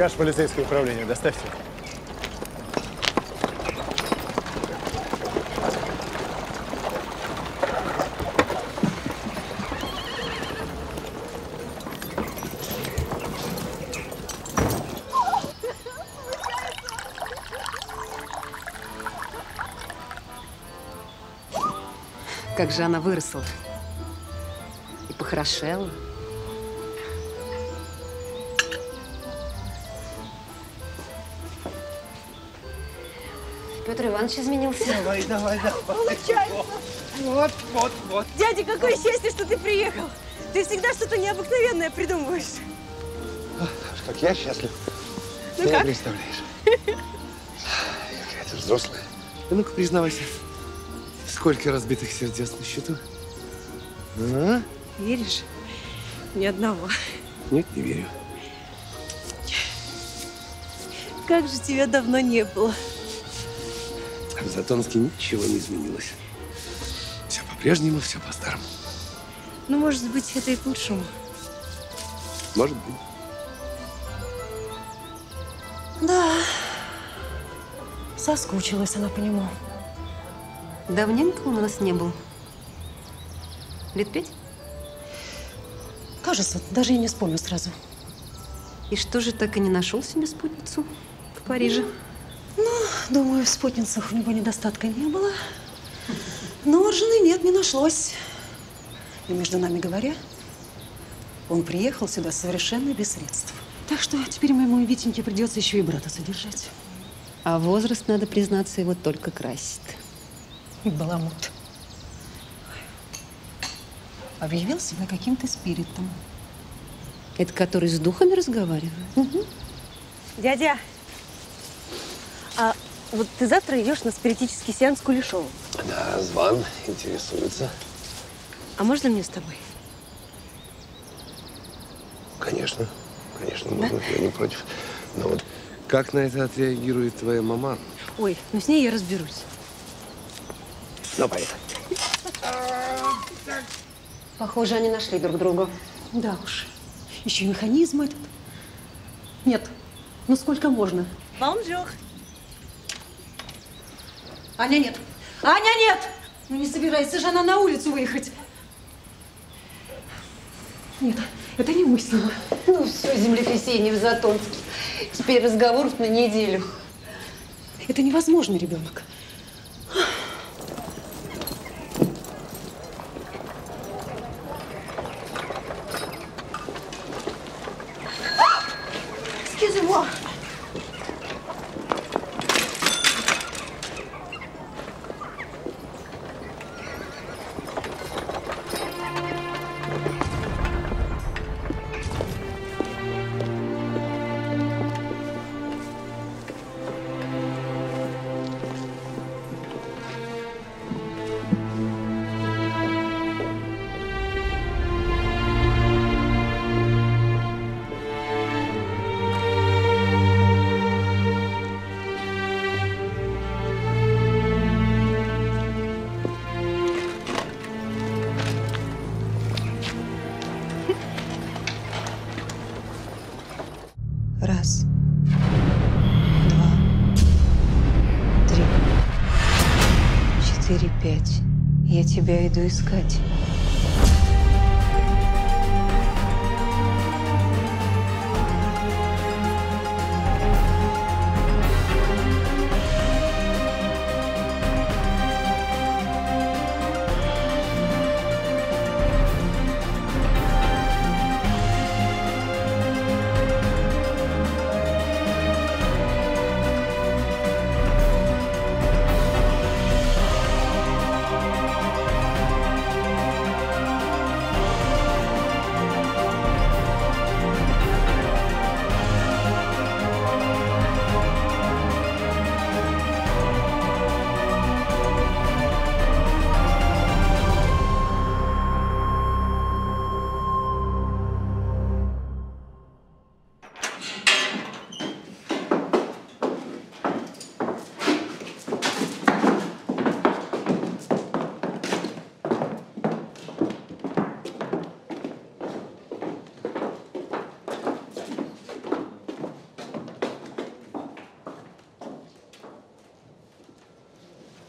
Багаж в полицейское управление доставьте. Как же она выросла и похорошела. Петр Иванович изменился. Давай, давай, давай. Получается. Вот. Дядя, какое счастье, что ты приехал. Ты всегда что-то необыкновенное придумываешь. Как я счастлив. Ну ты как? не представляешь. Какая ты взрослая. А ну-ка, признавайся. Сколько разбитых сердец на счету? А? Веришь? Ни одного. Нет, не верю. Как же тебя давно не было. В Затонске ничего не изменилось. Все по-прежнему, все по-старому. Ну, может быть, это и к лучшему. Может быть. Да. Соскучилась она по нему. Давненько он у нас не был. Лет 5? Кажется, даже и не вспомню сразу. И что же, так и не нашел себе спутницу в Париже? Думаю, в спутницах у него недостатка не было. Но вот жены нет, не нашлось. И между нами говоря, он приехал сюда совершенно без средств. Так что теперь моему Витеньке придется еще и брата содержать. А возраст, надо признаться, его только красит. Баламут. Объявил себя каким-то спиритом. Это который с духами разговаривает? Угу. Дядя, а вот ты завтра идешь на спиритический сеанс к Кулешову? Да, Зван интересуется. А можно мне с тобой? Конечно, можно, я не против. Но вот как на это отреагирует твоя мама? Ой, ну с ней я разберусь. Ну, поехали. Похоже, они нашли друг друга. Да уж. Еще и механизм этот. Нет, ну сколько можно? Бонжур. Аня, нет. Аня, нет! Ну не собирается же она на улицу выехать. Нет, это немыслимо. Ну все, землетрясение в Затонске. Теперь разговоров на неделю. Это невозможно, ребенок. Excusez-moi. Раз, два, три, 4, 5. Я тебя иду искать.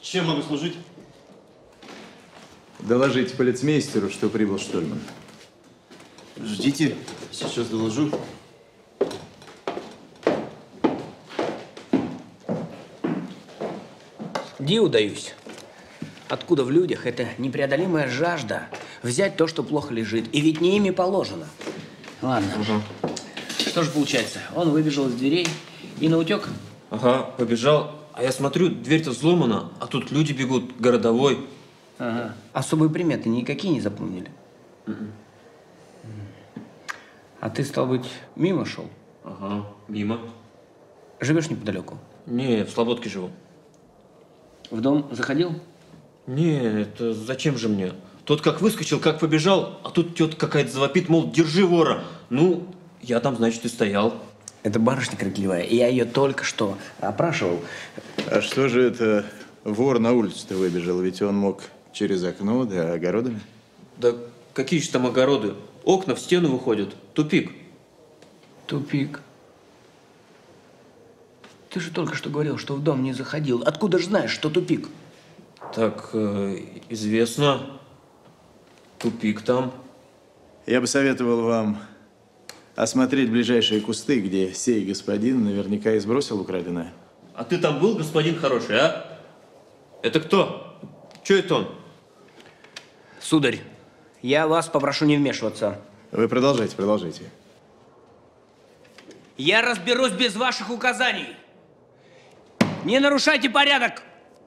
Чем могу служить? Доложите полицмейстеру, что прибыл штурман. Ждите, сейчас доложу. Диву даюсь. Откуда в людях эта непреодолимая жажда взять то, что плохо лежит, и ведь не ими положено. Ладно. Что же получается? Он выбежал из дверей и наутек? Ага, побежал. А я смотрю, дверь-то взломана, а тут люди бегут, городовой. Ага. Особые приметы никакие не запомнили? А ты, стал быть, мимо шел? Ага, мимо. Живешь неподалеку? Не, в Слободке живу. В дом заходил? Не, это зачем же мне? Тот как выскочил, как побежал, а тут тетка какая-то завопит, мол, держи вора. Ну, я там, значит, и стоял. Это барышня крикливая, и я ее только что опрашивал. А что же это вор на улицу-то выбежал? Ведь он мог через окно, да огородами. Да какие же там огороды? Окна в стену выходят. Тупик. Тупик. Ты же только что говорил, что в дом не заходил. Откуда же знаешь, что тупик? Так, известно. Тупик там. Я бы советовал вам осмотреть ближайшие кусты, где сей господин наверняка и сбросил украденное. А ты там был, господин хороший, а? Это кто? Че это он? Сударь, я вас попрошу не вмешиваться. Вы продолжайте, продолжайте. Я разберусь без ваших указаний. Не нарушайте порядок.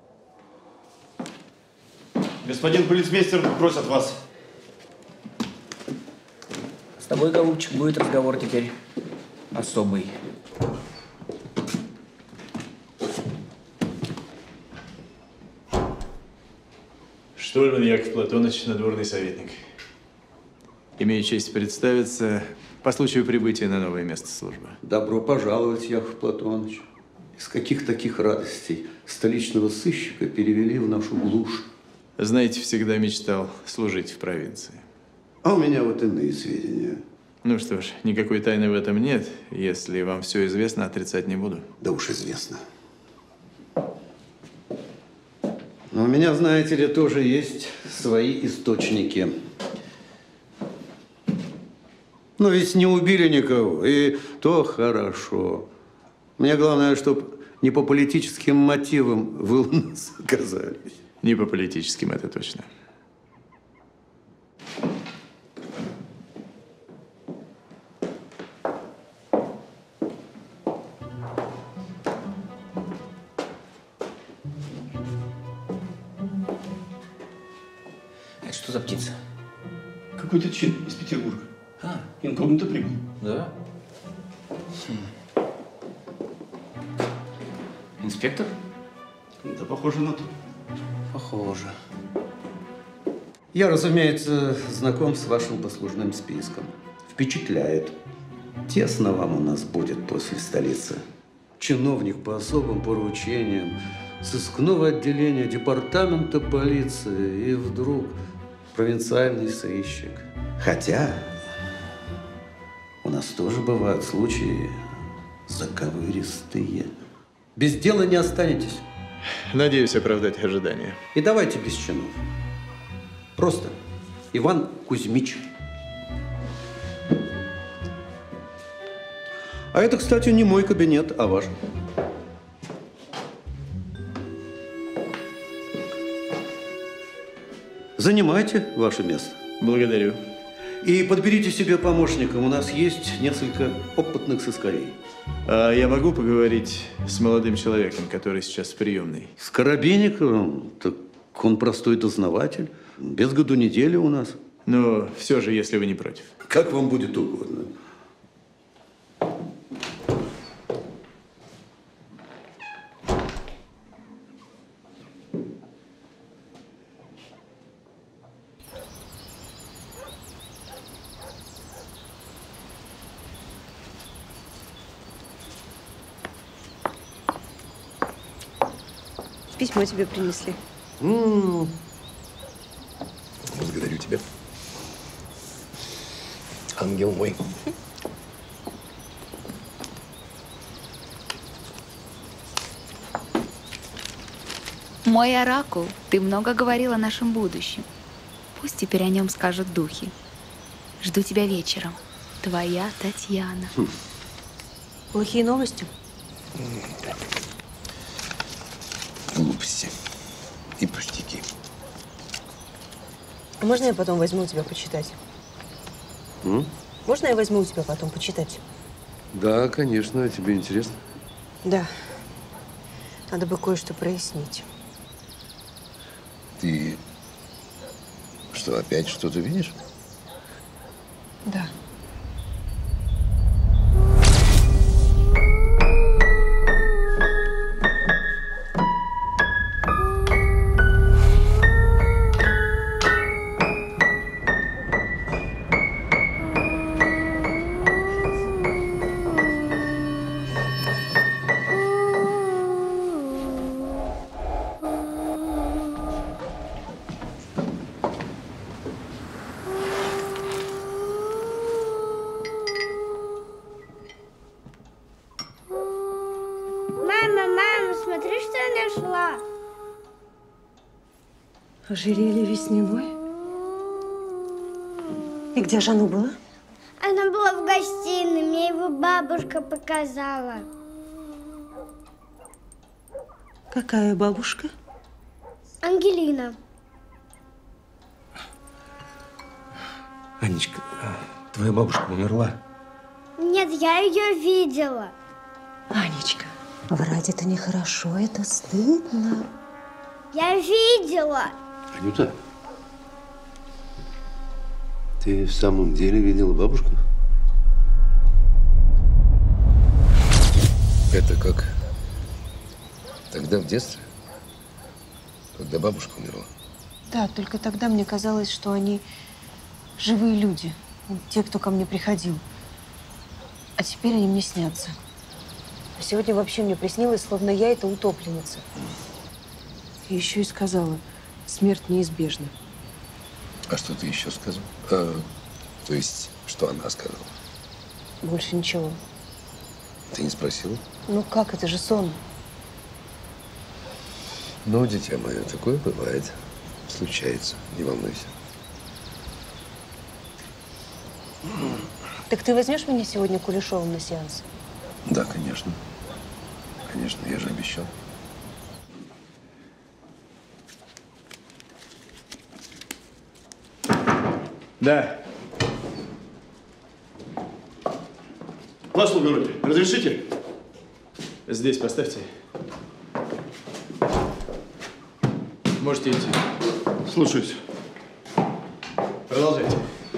Господин полицмейстер просит вас. С тобой, голубчик, будет разговор теперь особый. Штурман Яков Платоныч, надворный советник. Имею честь представиться по случаю прибытия на новое место службы. Добро пожаловать, Яков Платоныч. Из каких таких радостей столичного сыщика перевели в нашу глушь? Знаете, всегда мечтал служить в провинции. А у меня вот иные сведения. Ну что ж, никакой тайны в этом нет. Если вам все известно, отрицать не буду. Да уж известно. Но у меня, знаете ли, тоже есть свои источники. Но ведь не убили никого, и то хорошо. Мне главное, чтобы не по политическим мотивам вы у нас оказались. Не по политическим, это точно. Это что за птица? Какой-то чин из Петербурга. А, Инкогнито прибыл. да? Инспектор? Да, похоже на то. Похоже. Я, разумеется, знаком с вашим послужным списком. Впечатляет. Тесно вам у нас будет после столицы. Чиновник по особым поручениям, сыскного отделения департамента полиции и вдруг провинциальный сыщик. Хотя у нас тоже бывают случаи заковыристые. Без дела не останетесь. Надеюсь оправдать ожидания. И давайте без чинов. Просто Иван Кузьмич. А это, кстати, не мой кабинет, а ваш. Занимайте ваше место. Благодарю. И подберите себе помощника. У нас есть несколько опытных сыскарей. А я могу поговорить с молодым человеком, который сейчас в приемной? С Коробейниковым? Так он простой дознаватель. Без году недели у нас. Но все же, если вы не против. Как вам будет угодно. Письмо тебе принесли. Благодарю тебя. Ангел мой. Мой оракул, ты много говорил о нашем будущем. Пусть теперь о нем скажут духи. Жду тебя вечером. Твоя Татьяна. Плохие новости? Глупости и пустяки. А можно я потом возьму у тебя почитать? Можно я возьму у тебя потом почитать? Да, конечно. Тебе интересно? Да. Надо бы кое-что прояснить. Ты что, опять что-то видишь? Да. Мама, смотри, что я нашла. Ожерелье весняное. И где же оно было? Оно было в гостиной, мне его бабушка показала. Какая бабушка? Ангелина. Анечка, твоя бабушка умерла. Нет, я ее видела. Анечка, врать это нехорошо, это стыдно. Я видела. Анюта, ты в самом деле видела бабушку? Это как тогда в детстве, когда бабушка умерла? Да, только тогда мне казалось, что они живые люди. Те, кто ко мне приходил. А теперь они мне снятся. А сегодня вообще мне приснилось, словно я это утопленница. И еще и сказала, смерть неизбежна. А что ты еще сказал? То есть, что она сказала? Больше ничего. Ты не спросила? Ну как, это же сон. Ну, дитя мое, такое бывает. Случается, не волнуйся. Так ты возьмешь меня сегодня Кулешовым на сеанс? Да, конечно. Конечно, я же обещал. Да. Ваше благородие, разрешите? Здесь поставьте. Можете идти. Слушаюсь. Продолжайте.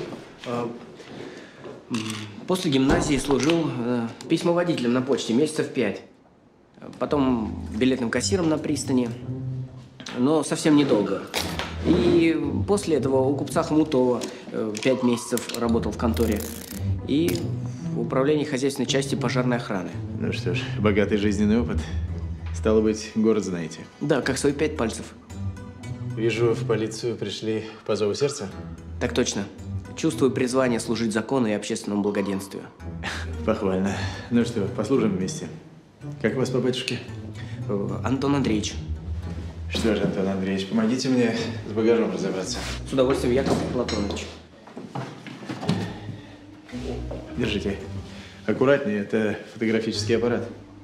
После гимназии служил письмоводителем на почте месяцев 5. Потом билетным кассиром на пристани. Но совсем недолго. И после этого у купца Хомутова 5 месяцев работал в конторе. И в управлении хозяйственной части пожарной охраны. Ну что ж, богатый жизненный опыт. Стало быть, город знаете. Да, как свои 5 пальцев. Вижу, в полицию пришли по зову сердца. Так точно. Чувствую призвание служить закону и общественному благоденствию. Похвально. Ну что, послужим вместе. Как вас по батюшке? Антон Андреевич. Что же, Антон Андреевич, помогите мне с багажом разобраться. С удовольствием, Яков Платонович. Держите. Аккуратнее, это фотографический аппарат.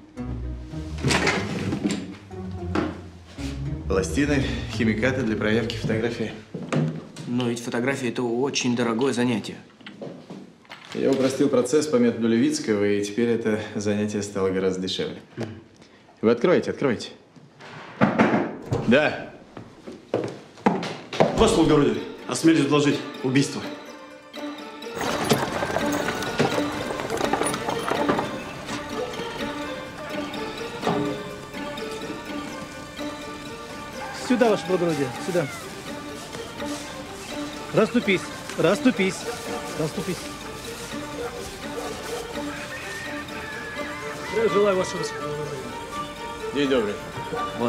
Пластины, химикаты для проявки фотографии. Но ведь фотография – это очень дорогое занятие. Я упростил процесс по методу Левицкого, и теперь это занятие стало гораздо дешевле. Вы откройте, откройте. Да. Ваше благородие, осмелюсь доложить убийство. Сюда, ваше благородие, сюда. Расступись, расступись, расступись. Я желаю вашего высокоблагородия. День добрый. Вот.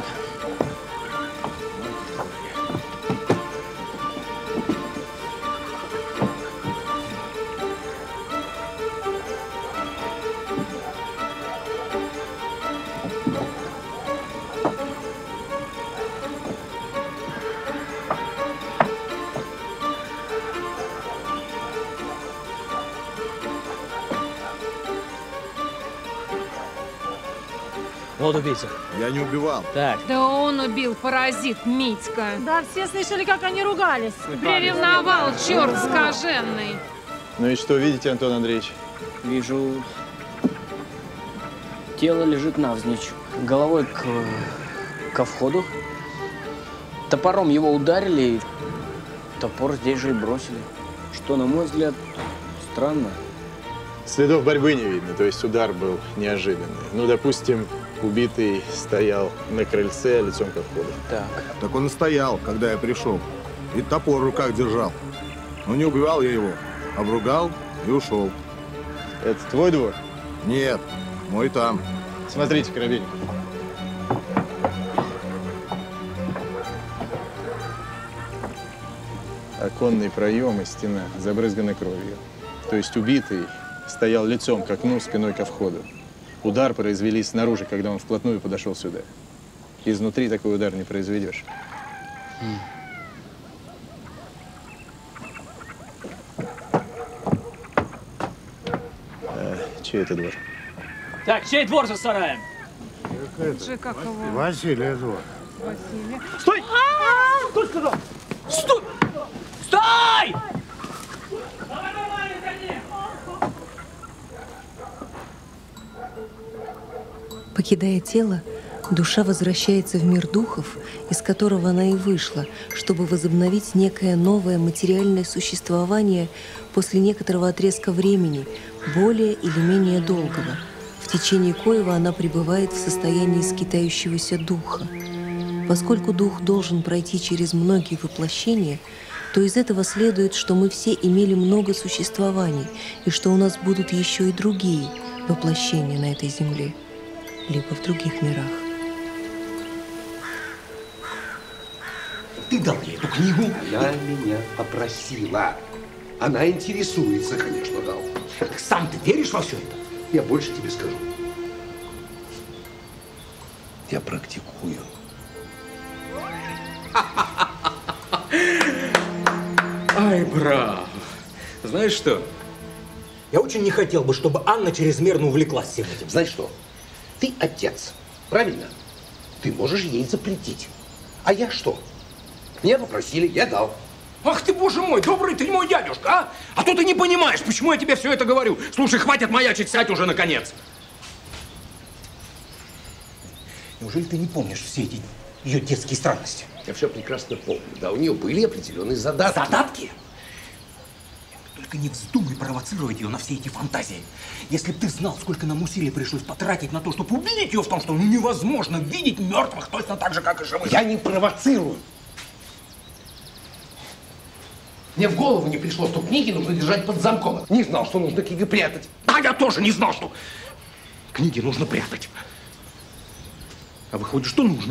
Вот убийца. Я не убивал. Так. Да он убил, паразит Митька. Да, все слышали, как они ругались. Приревновал, черт скаженный. Ну и что видите, Антон Андреевич? Вижу, тело лежит навзничь, головой ко входу. Топором его ударили, и топор здесь же и бросили. Что, на мой взгляд, странно. Следов борьбы не видно, то есть удар был неожиданный. Ну, допустим, убитый стоял на крыльце лицом ко входу. Так он и стоял, когда я пришел. И топор в руках держал. Но не убивал я его, обругал и ушел. Это твой двор? Нет, мой там. Смотрите, Коробейников. Оконный проем и стена забрызганы кровью. То есть убитый стоял лицом к окну, спиной ко входу. Удар произвели снаружи, когда он вплотную подошел сюда. Изнутри такой удар не произведешь. Чей это двор? Так, чей двор за сараем? Как его? Василий двор. Василий. Стой! Кто сказал? Стой! Стой! Покидая тело, душа возвращается в мир духов, из которого она и вышла, чтобы возобновить некое новое материальное существование после некоторого отрезка времени, более или менее долгого, в течение коего она пребывает в состоянии скитающегося духа. Поскольку дух должен пройти через многие воплощения, то из этого следует, что мы все имели много существований, и что у нас будут еще и другие воплощения на этой земле, либо в других мирах. Ты дал ей эту книгу? Она меня попросила. Она интересуется, конечно, дал. Сам ты веришь во все это? Я больше тебе скажу. Я практикую. Ай, браво! Знаешь что? Я очень не хотел бы, чтобы Анна чрезмерно увлеклась всем этим. Знаешь что? Ты отец, правильно? Ты можешь ей запретить. А я что? Меня попросили, я дал. Ах ты, боже мой, добрый ты мой дядюшка, а? А то ты не понимаешь, почему я тебе все это говорю. Слушай, хватит маячить, сядь уже, наконец. Неужели ты не помнишь все эти ее детские странности? Я все прекрасно помню. Да, у нее были определенные задатки. Задатки? Только не вздумай провоцировать ее на все эти фантазии. Если бы ты знал, сколько нам усилий пришлось потратить на то, чтобы убедить ее в том, что невозможно видеть мертвых точно так же, как и живых. Я не провоцирую. Мне в голову не пришло, что книги нужно держать под замком. Не знал, что нужно книги прятать. А я тоже не знал, что книги нужно прятать. А выходит, что нужно.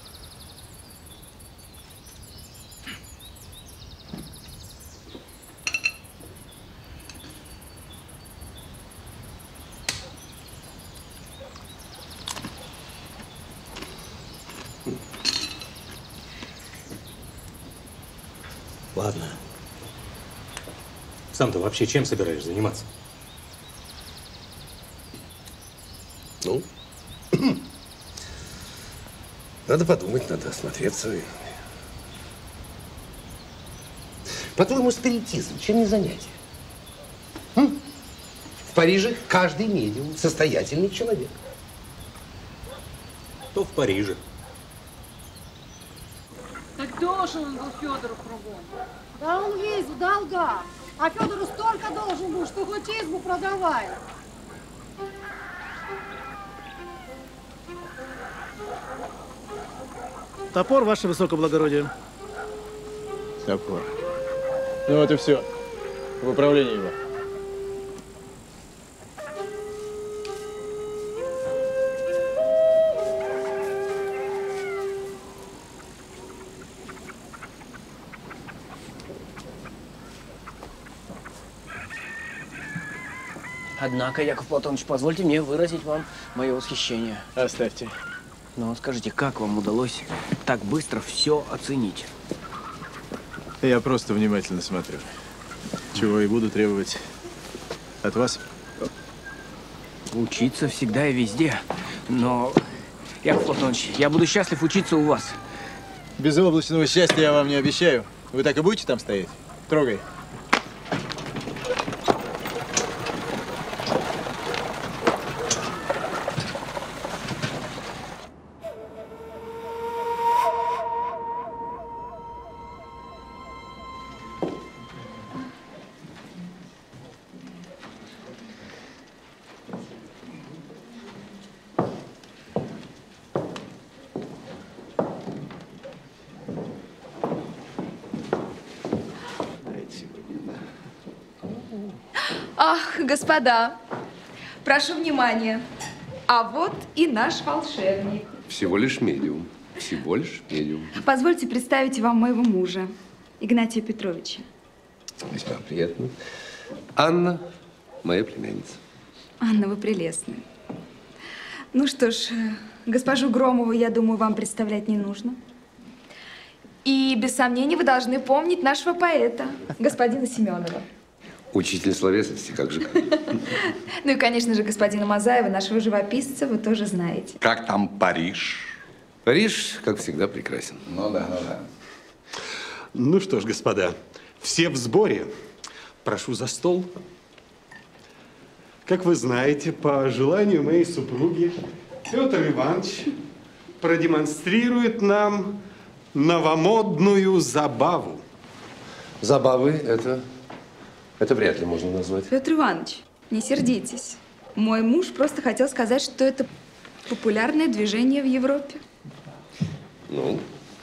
Ладно. Сам-то вообще чем собираешься заниматься? Ну, надо подумать, надо осмотреться. По-твоему, спиритизм, чем не занятие? В Париже каждый медиум состоятельный человек. То в Париже. Так должен он был Федору кругом. Да он весь в долгах. А Федору столько должен был, что хоть избу продавай. Топор, ваше высокоблагородие. Топор. Ну вот и все. В управлении его. Однако, Яков Платонович, позвольте мне выразить вам мое восхищение. Оставьте. Но скажите, как вам удалось так быстро все оценить? Я просто внимательно смотрю. Чего и буду требовать от вас. Учиться всегда и везде. Но Яков Платонович, я буду счастлив учиться у вас. Безоблачного счастья я вам не обещаю. Вы так и будете там стоять? Трогай. Ах, господа, прошу внимания. А вот и наш волшебник. Всего лишь медиум. Всего лишь медиум. Позвольте представить вам моего мужа, Игнатия Петровича. Весьма приятно. Анна, моя племянница. Анна, вы прелестная. Ну что ж, госпожу Громову, я думаю, вам представлять не нужно. И без сомнений вы должны помнить нашего поэта, господина Семенова. Учитель словесности, как же. Ну и, конечно же, господина Мазаева, нашего живописца, вы тоже знаете. Как там Париж? Париж, как всегда, прекрасен. Ну да, ну да. Ну что ж, господа, все в сборе. Прошу за стол. Как вы знаете, по желанию моей супруги, Петр Иванович продемонстрирует нам новомодную забаву. Забавы это вряд ли можно назвать. Петр Иванович, не сердитесь. Мой муж просто хотел сказать, что это популярное движение в Европе. Ну,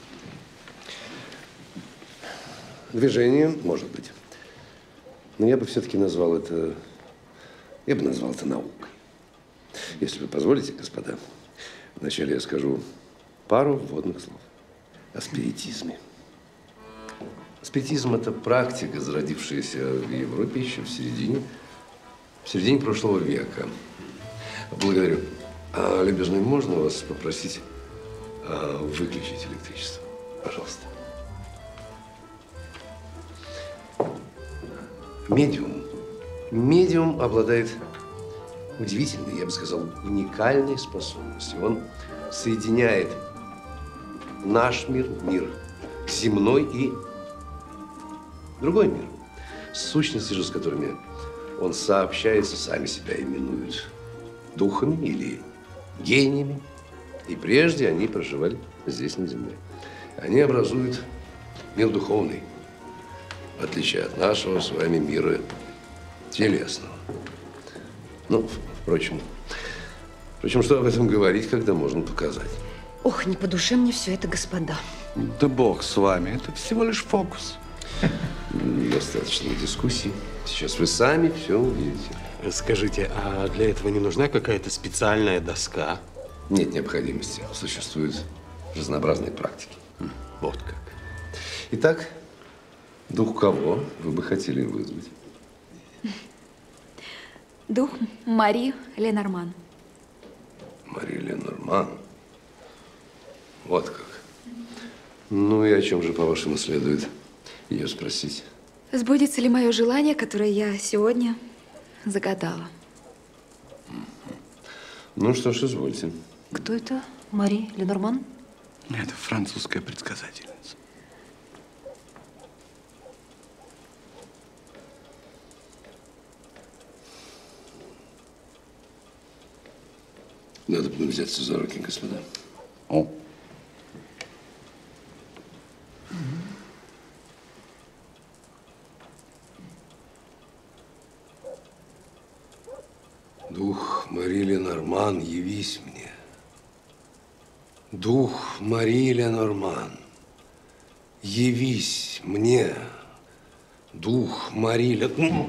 движение, может быть. Но я бы все-таки назвал это наукой. Если вы позволите, господа, вначале я скажу пару вводных слов о спиритизме. Спиритизм – это практика, зародившаяся в Европе еще в середине прошлого века. Благодарю. Любезный, можно вас попросить выключить электричество? Пожалуйста. Медиум обладает удивительной, я бы сказал, уникальной способностью. Он соединяет наш мир, мир земной и другой мир. Сущности же, с которыми он сообщается, сами себя именуют духами или гениями. И прежде они проживали здесь, на земле. Они образуют мир духовный, в отличие от нашего с вами мира телесного. Ну, впрочем, что об этом говорить, когда можно показать? Ох, не по душе мне все это, господа. Да бог с вами, это всего лишь фокус. Достаточно дискуссий. Сейчас вы сами все увидите. Скажите, а для этого не нужна какая-то специальная доска? Нет необходимости. Существуют разнообразные практики. Вот как. Итак, дух кого вы бы хотели вызвать? Дух Мари Ленорман. Мари Ленорман? Вот как. Ну и о чем же, по-вашему, следует ее спросить? Сбудется ли мое желание, которое я сегодня загадала? Ну что ж, извольте. Кто это? Мари Ленорман? Это французская предсказательница. Надо бы взяться за руки, господа. О. Дух Мари Ленорман, явись мне. Дух Мари Ленорман, явись мне. Дух Мари Ленорман.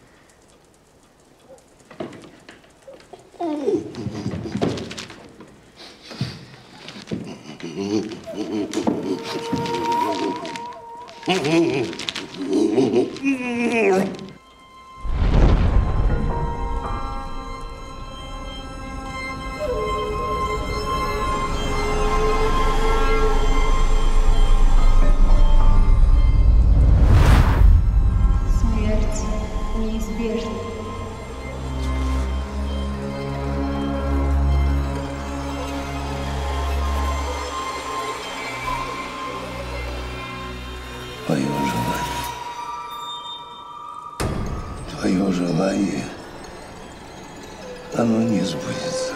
Смерть неизбежна. твое желание. Твое желание, оно не сбудется.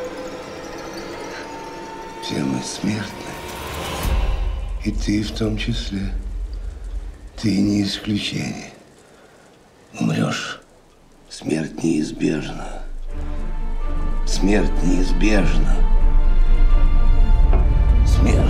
Все мы смертны. И ты в том числе. Ты не исключение. Умрешь. Смерть неизбежна. Смерть неизбежна. Смерть.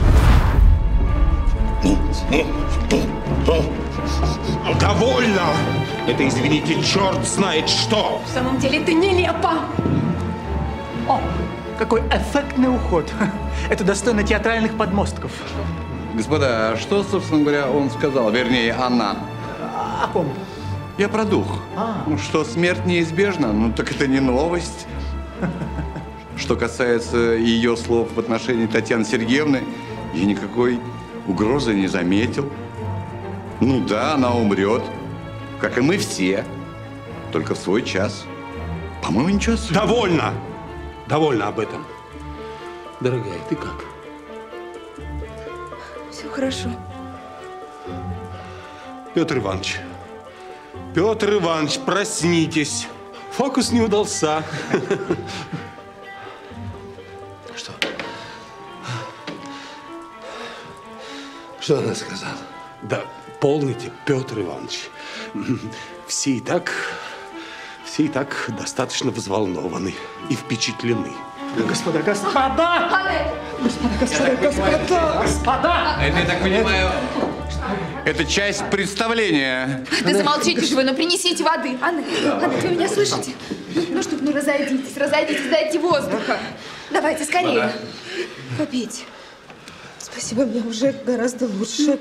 Довольно! Это, извините, черт знает что! В самом деле это нелепо. О, какой эффектный уход. Это достойно театральных подмостков. Господа, а что, собственно говоря, он сказал? Вернее, она. О ком? Я про дух. Ну, что смерть неизбежна, ну так это не новость. Что касается ее слов в отношении Татьяны Сергеевны, я никакой угрозы не заметил. Ну да, она умрет, как и мы все, только в свой час. По-моему, ничего особенного. Довольно! Довольно об этом. Дорогая, ты как? Все хорошо. Петр Иванович, проснитесь. Фокус не удался. Что? Что она сказала? Да полните, Петр Иванович. Все и так достаточно взволнованы и впечатлены. Господа! Это, я так понимаю, это часть представления. Да замолчите же вы, ну принесите воды. Анна, вы меня слышите? Ну что, ну разойдитесь, дайте воздуха. Давайте, скорее. Попейте. Спасибо, мне уже гораздо лучше.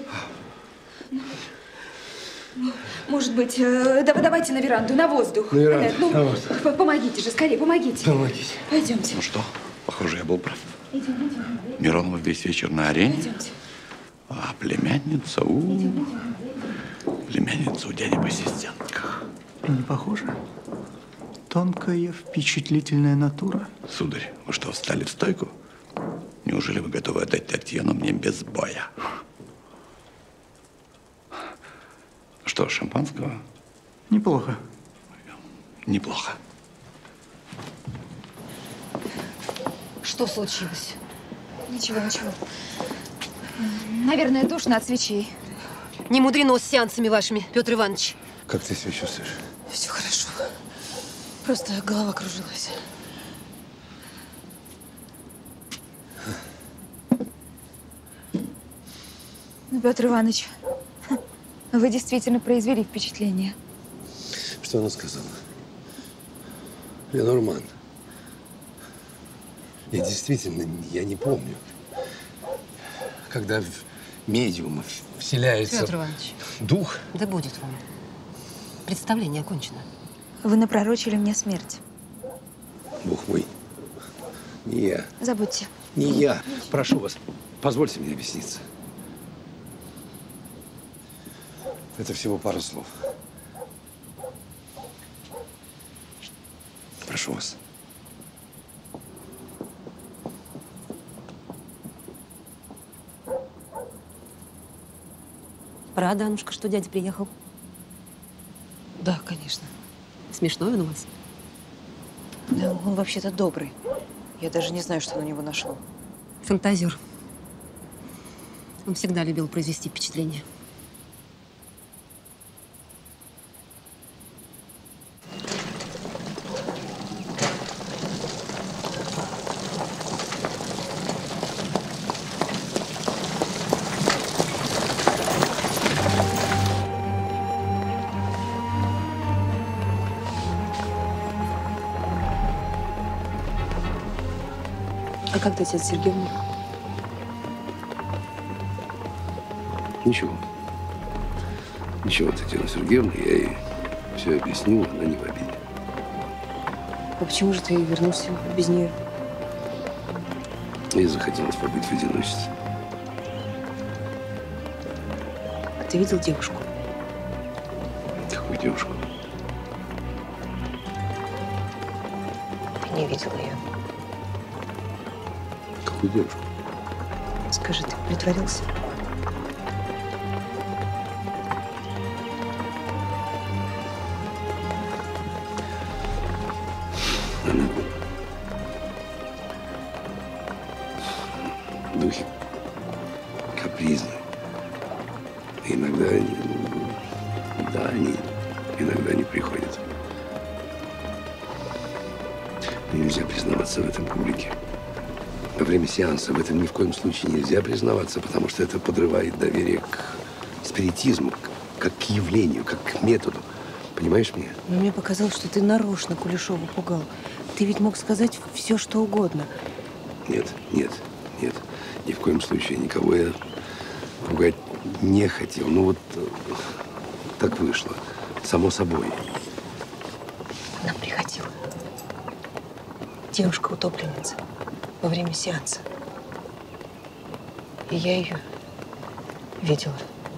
Может быть, давайте на веранду, на воздух. На веранду, на воздух. Помогите же, скорее, помогите. Помогите. Пойдемте. Ну что, похоже, я был прав. Идем. Миронова весь вечер на арене. Пойдемте. А племянница племянница у дяди по ассистентках. Не похоже? Тонкая, впечатлительная натура. Сударь, вы что, встали в стойку? Неужели вы готовы отдать Татьяну мне без боя? Что, шампанского? Неплохо. Неплохо. Что случилось? Ничего. Наверное, душно от свечей. Не мудрено с сеансами вашими, Петр Иванович. Как ты себя чувствуешь? Все хорошо. Просто голова кружилась. Ну, Петр Иванович, вы действительно произвели впечатление. Что она сказала? Ленорман. Я действительно, я не помню. Когда в медиума вселяется Петр Иванович. дух. Да будет вам. Представление окончено. Вы напророчили мне смерть. Бог мой. Не я. Забудьте. Не я. Прошу вас, позвольте мне объясниться. Это всего пару слов. Прошу вас. Рада, Аннушка, что дядя приехал? Да, конечно. Смешной он у вас? Да, он вообще-то добрый. Я даже не знаю, что на него нашло. Фантазер. Он всегда любил произвести впечатление. А как Татьяна Сергеевна? Ничего. Ничего, Татьяна Сергеевна, я ей все объяснил, она не в обиде. А почему же ты вернулся без нее? Ей захотелось побыть в одиночестве. А ты видел девушку? Какую девушку? Я не видел ее. Какую девушку? Скажи, ты притворился? капризны. И иногда они, да, они иногда не приходят. Но нельзя признаваться в этом публике. Во время сеанса в этом ни в коем случае нельзя признаваться, потому что это подрывает доверие к спиритизму, как к явлению, как к методу. Понимаешь меня? Но мне показалось, что ты нарочно Кулешова пугал. Ты ведь мог сказать все, что угодно. Нет, нет, нет. Ни в коем случае никого я пугать не хотел. Ну вот так вышло. Само собой. Она приходила. Девушка-утопленница во время сеанса. И я ее видела.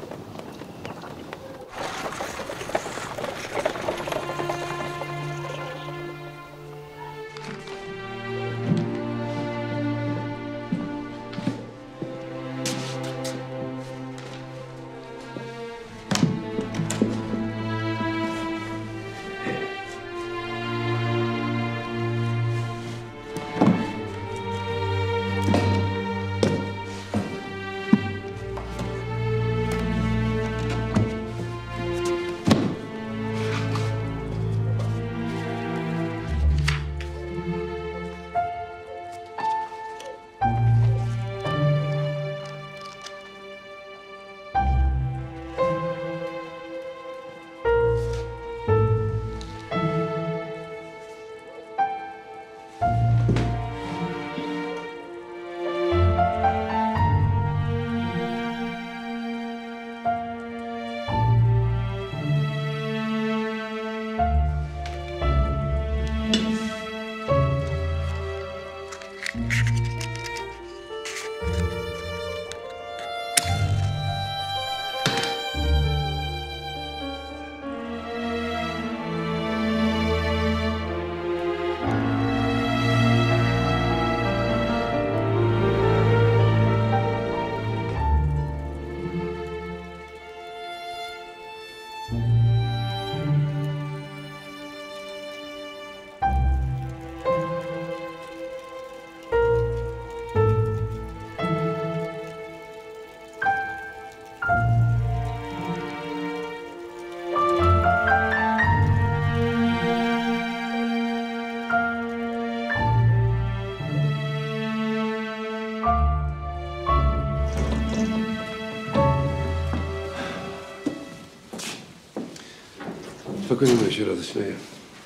Спокойной ночи, радость моя.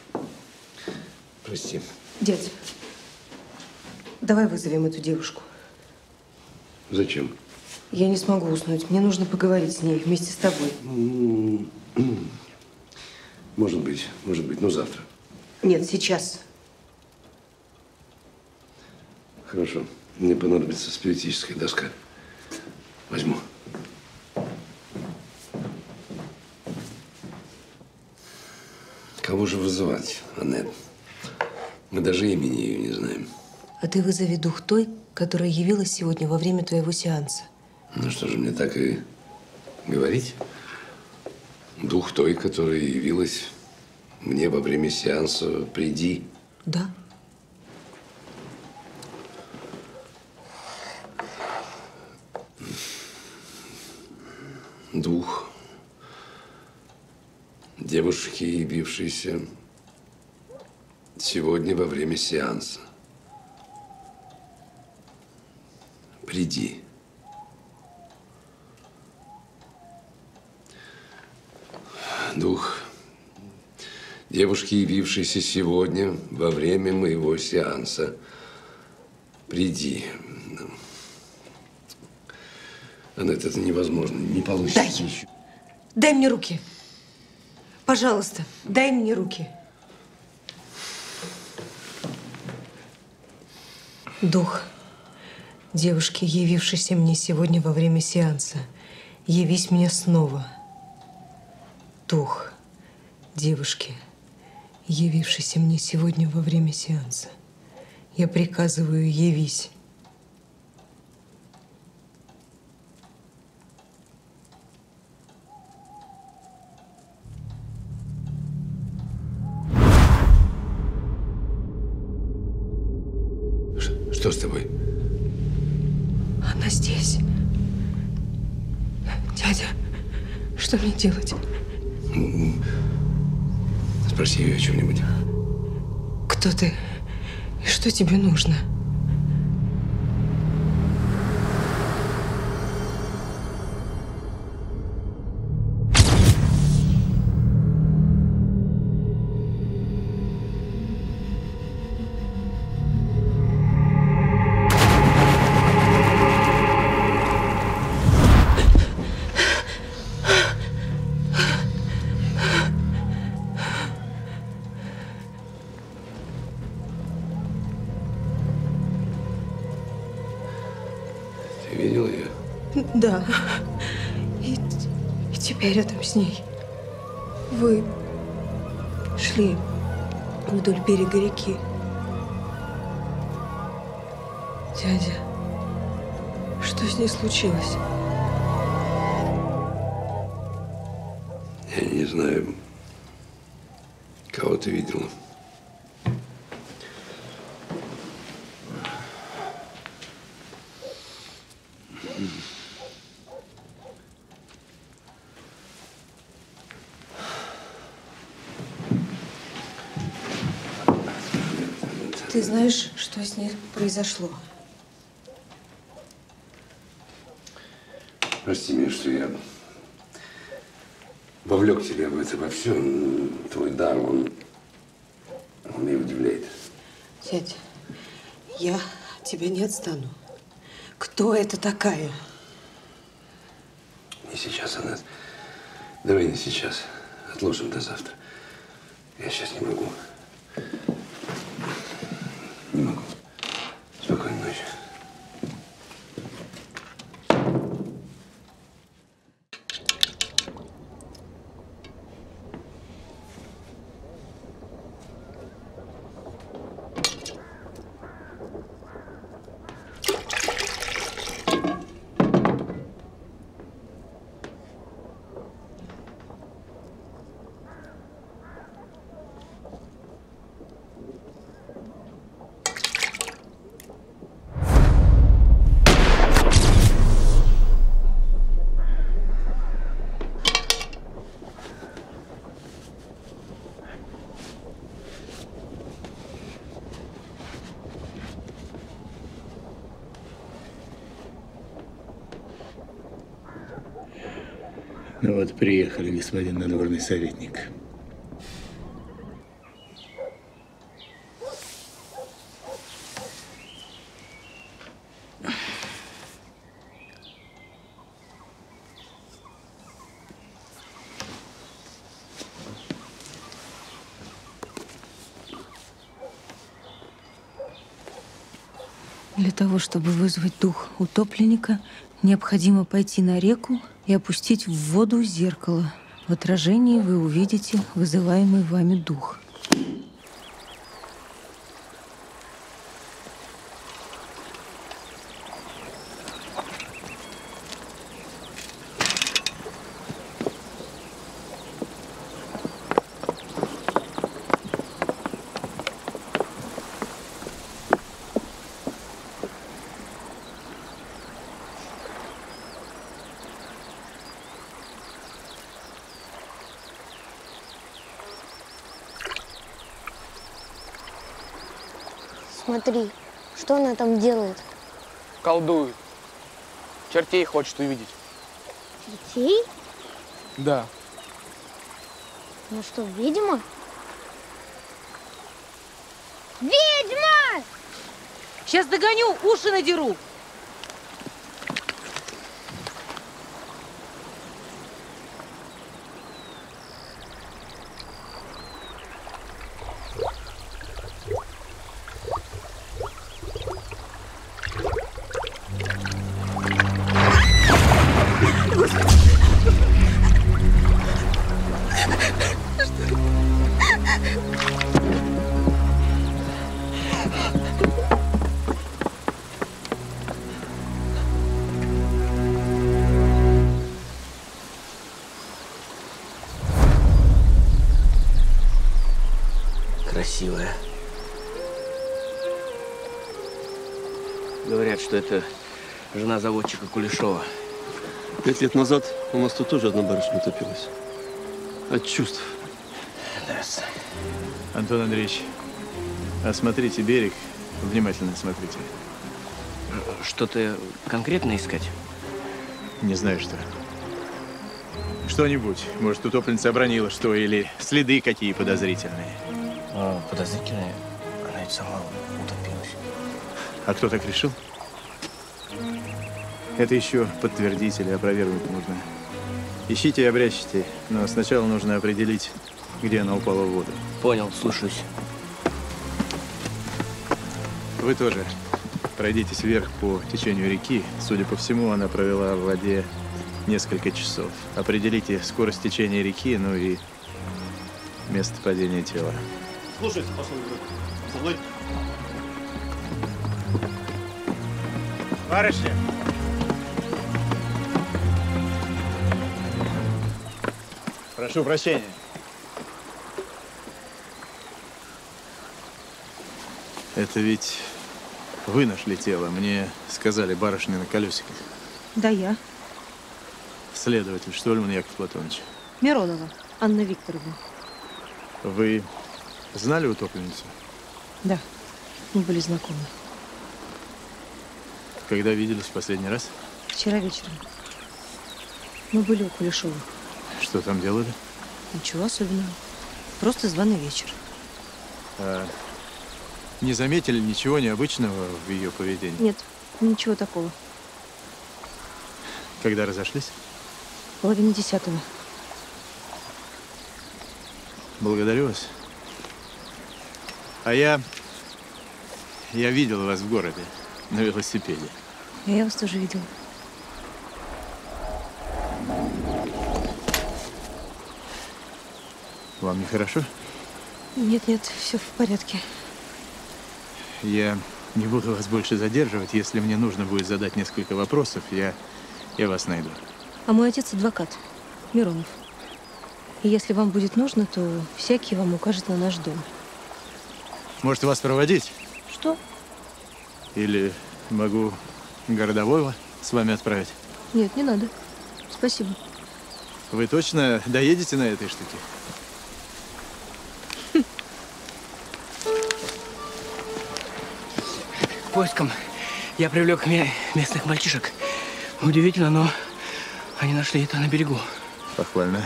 Прости. Дядь, давай вызовем эту девушку. Зачем? Я не смогу уснуть. Мне нужно поговорить с ней вместе с тобой. Может быть, но завтра. Нет, сейчас. Хорошо. Мне понадобится спиритическая доска. Возьму. Кого же вызывать, Аннет? Мы даже имени ее не знаем. А ты вызови дух той, которая явилась сегодня во время твоего сеанса. Ну что же, мне так и говорить? Дух той, которая явилась мне во время сеанса, приди. Да. Дух девушки, явившейся сегодня во время сеанса. Приди. Дух девушки, явившейся сегодня во время моего сеанса. Приди. Аннет, это невозможно, не получится. Дай мне руки. Пожалуйста, дай мне руки. Дух девушки, явившейся мне сегодня во время сеанса, явись мне снова. Дух девушки, явившейся мне сегодня во время сеанса, я приказываю, явись. Что с тобой? Она здесь. Дядя, что мне делать? Спроси ее о чем-нибудь. Кто ты? И что тебе нужно? Видел ее? Да. И теперь рядом с ней. Вы шли вдоль берега реки. Дядя, что с ней случилось? Я не знаю, кого ты видела. Ты знаешь, что с ней произошло? Прости меня, что я вовлек тебя в это во все. Твой дар, он меня удивляет. Дядя, я от тебя не отстану. Кто это такая? Не сейчас, Анет. Давай не сейчас. Отложим до завтра. Я сейчас не могу. Не могу. Спокойной ночи. Ну вот, приехали, господин надворный советник. Для того, чтобы вызвать дух утопленника, необходимо пойти на реку и опустить в воду зеркало. В отражении вы увидите вызываемый вами дух. Смотри, что она там делает? Колдует. Чертей хочет увидеть. Детей? Да. Ну что, ведьма? Ведьма! Сейчас догоню, уши надеру. Красивая. Говорят, что это жена заводчика Кулешова. 5 лет назад у нас тут тоже одна барышня утопилась. От чувств. Здравствуйте. Антон Андреевич, осмотрите берег, внимательно осмотрите. Что-то конкретно искать? Не знаю, что. Что-нибудь. Может, утопленница обронила что, или следы какие подозрительные. Подозрительные? Она ведь сама утопилась. А кто так решил? Это еще подтвердить или опровергнуть нужно. Ищите и обрящите, но сначала нужно определить, где она упала в воду. Понял, слушаюсь. Вы тоже пройдитесь вверх по течению реки. Судя по всему, она провела в воде несколько часов. Определите скорость течения реки, ну и место падения тела. Слушайте, пошел со мной. Барышня! Прошу прощения. Это ведь вы нашли тело. Мне сказали, барышня на колесиках. Да, я. Следователь Штольман Яков Платонович. Миронова Анна Викторовна. Вы знали утопленницу? Да, мы были знакомы. Когда виделись в последний раз? Вчера вечером. Мы были у Кулешова. Что там делали? Ничего особенного. Просто званый вечер. А не заметили ничего необычного в ее поведении? Нет, ничего такого. Когда разошлись? В половине 10-го. Благодарю вас. А я видел вас в городе на велосипеде. Я вас тоже видела. Вам нехорошо? Нет, все в порядке. Я не буду вас больше задерживать. Если мне нужно будет задать несколько вопросов, я вас найду. А мой отец адвокат, Миронов. И если вам будет нужно, то всякий вам укажет на наш дом. Может, вас проводить? Что? Или могу городового с вами отправить? Нет, не надо. Спасибо. Вы точно доедете на этой штуке? К поискам я привлек местных мальчишек. Удивительно, но они нашли это на берегу. Похвально.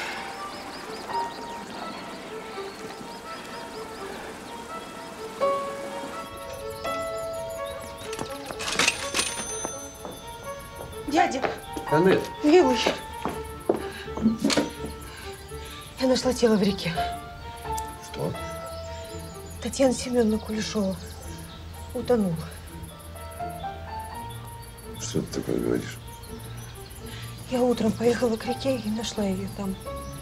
Дядя! Аннет! Милый! Я нашла тело в реке. Что? Татьяна Семеновна Кулешова утонула. Что ты такое говоришь? Я утром поехала к реке и нашла ее там.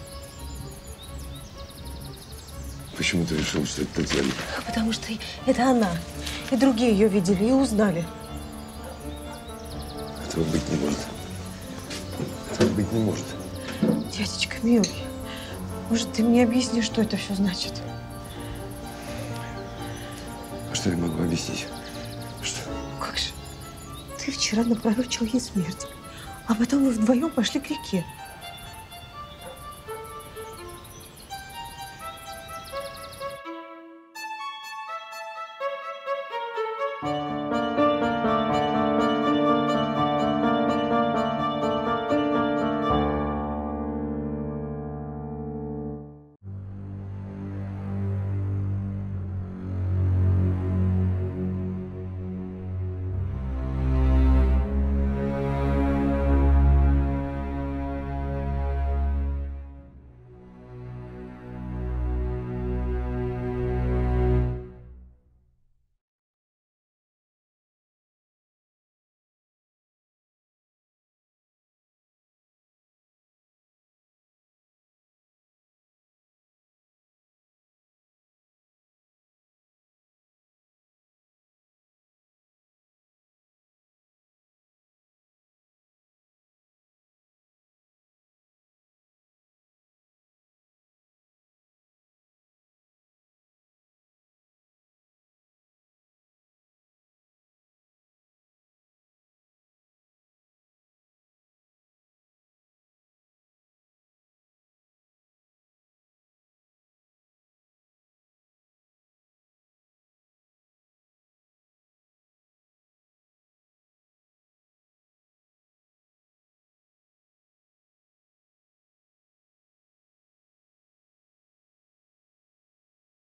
Почему ты решил, что это Татьяна? Потому что это она. И другие ее видели и узнали. Этого быть не может. Этого быть не может. Дядечка милый, может, ты мне объяснишь, что это все значит? А что я могу объяснить? Что? Как же? Ты вчера напророчил ей смерть. А потом вы вдвоем пошли к реке.